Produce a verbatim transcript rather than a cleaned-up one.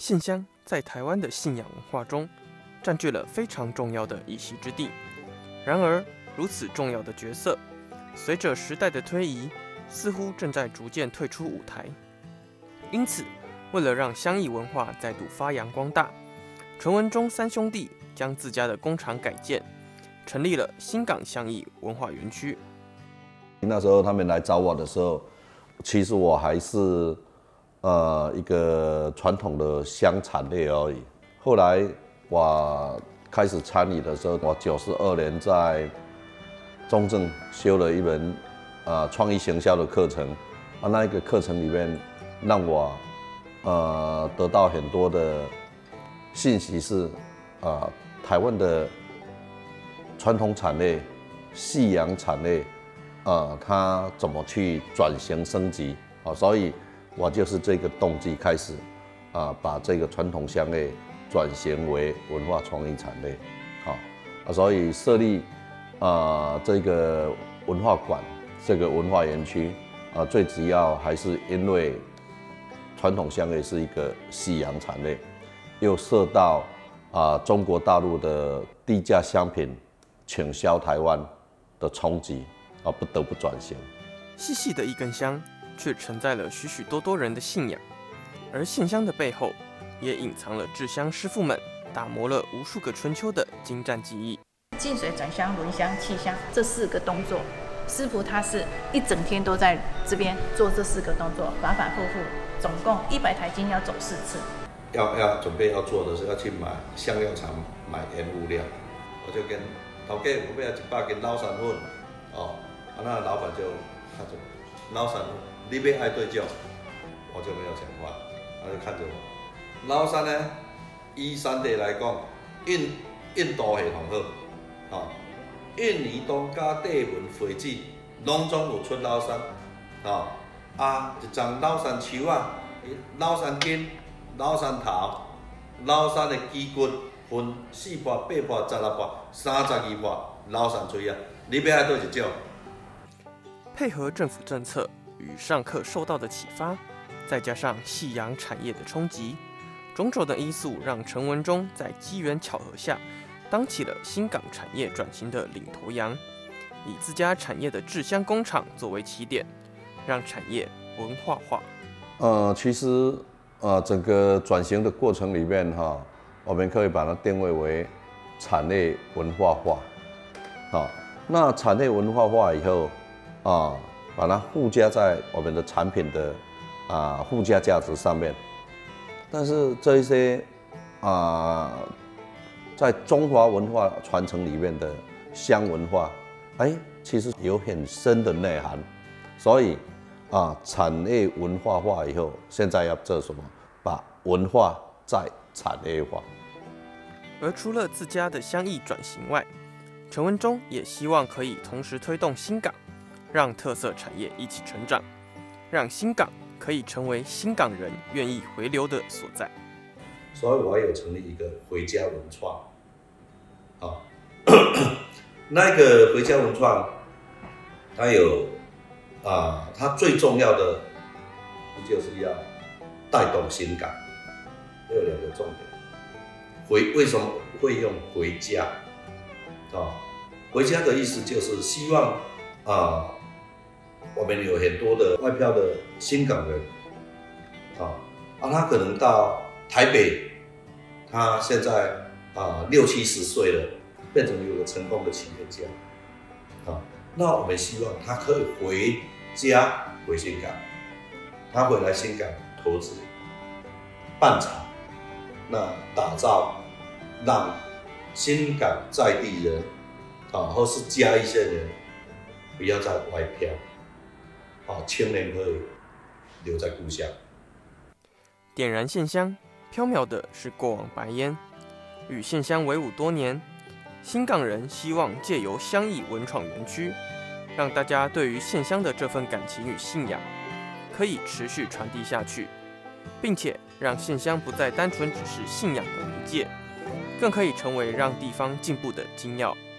信箱在台湾的信仰文化中占据了非常重要的一席之地。然而，如此重要的角色，随着时代的推移，似乎正在逐渐退出舞台。因此，为了让乡艺文化再度发扬光大，陈文忠三兄弟将自家的工厂改建，成立了新港乡艺文化园区。 那时候他们来找我的时候，其实我还是呃一个传统的乡产业而已。后来我开始参与的时候，我九十二年在中正修了一门呃创意行销的课程，啊，那一个课程里面让我呃得到很多的信息是，啊、呃、台湾的传统产业、夕阳产业。呃，他怎么去转型升级啊？所以，我就是这个动机开始，啊，把这个传统乡业转型为文化创意产业，好啊，所以设立啊这个文化馆，这个文化园区啊，最主要还是因为传统乡业是一个夕阳产业，又受到啊中国大陆的低价商品倾销台湾的冲击。啊，不得不转型。 细细的一根香，却承载了许许多多人的信仰，而线香的背后，也隐藏了制香师傅们打磨了无数个春秋的精湛技艺。 净水、转香、轮香、气香这四个动作，师傅他是一整天都在这边做这四个动作，反反复复，总共一百台斤要走四次。 要要准备要做的是要去买香料厂买原物料，我就跟头家我要一百斤老山粉，哦。啊，那老板就他就老山，你要爱对酒，我就没有讲话，他就看着我。老山呢，以产地来讲，印印度系上好，啊，印尼东加地文废纸，拢总有出老山，啊，啊，一丛老山树啊，老山根、老山头、老山的枝骨分四瓣、八瓣、十六瓣、三十二瓣老山锥啊，你要爱对一种。 配合政府政策与上课受到的启发，再加上夕阳产业的冲击，种种的因素让陈文忠在机缘巧合下，当起了新港产业转型的领头羊，以自家产业的制香工厂作为起点，让产业文化化。 呃，其实呃，整个转型的过程里面哈，我们可以把它定位为产业文化化。好，那产业文化化以后。啊，把它附加在我们的产品的啊附加价值上面，但是这一些啊，在中华文化传承里面的香文化，哎，其实有很深的内涵，所以啊，产业文化化以后，现在要做什么？把文化再产业化。 而除了自家的乡艺转型外，陈文忠也希望可以同时推动新港。让特色产业一起成长，让新港可以成为新港人愿意回流的所在。 所以我有成立一个回家文创，啊，那个回家文创，它有啊，它最重要的就是要带动新港，有两个重点。回为什么会用回家？啊，回家的意思就是希望啊。我们有很多的外漂的新港人，啊，啊，他可能到台北，他现在啊六七十岁了，变成有个成功的企业家，啊，那我们希望他可以回家回新港，他回来新港投资办厂，那打造让新港在地人啊，或是嘉义县人不要再外漂。啊，青年可以留在故乡。 点燃线香，飘渺的是过往白烟。与线香为伍多年，新港人希望借由乡艺文创园区，让大家对于线香的这份感情与信仰，可以持续传递下去，并且让线香不再单纯只是信仰的媒介，更可以成为让地方进步的金钥。